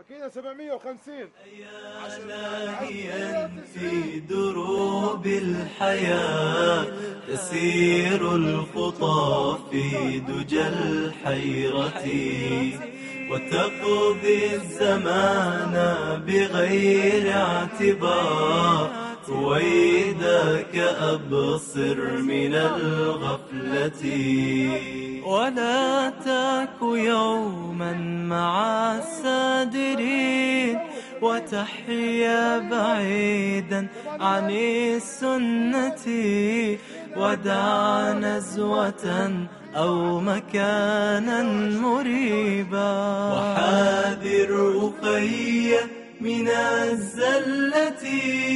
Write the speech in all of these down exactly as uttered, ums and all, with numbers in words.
كده سبعمية وخمسين. يا لاهيا في دروب الحياة تسير الخطى في دجى الحيرة وتقضي الزمان بغير اعتبار رويدك أبصر من الغفلة ولا تاك يوما مع السادرين وتحيا بعيدا عن السنة ودع نزوة أو مكانا مريبا وحاذر أخي من الزلة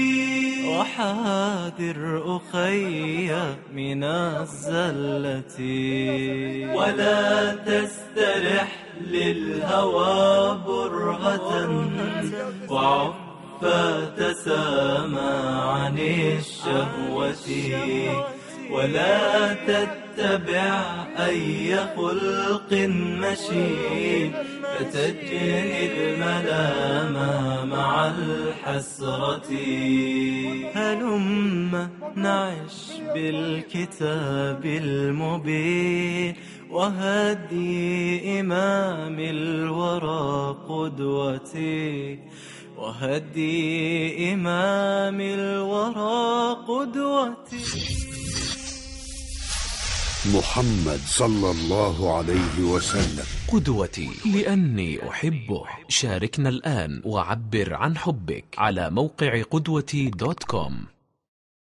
وحاذر أخي من الزلة ولا تسترح للهوى برهة وعف تسامى عن الشهوة ولا تتبع أي خلق مشين فتجري الملام مع الحسرة هلم نعش بالكتاب المبين وهدي إمام الورى قدوتي وهدي إمام الورى قدوتي. محمد صلى الله عليه وسلم قدوتي لأني أحبه. شاركنا الآن وعبر عن حبك على موقع قدوتي دوت كوم.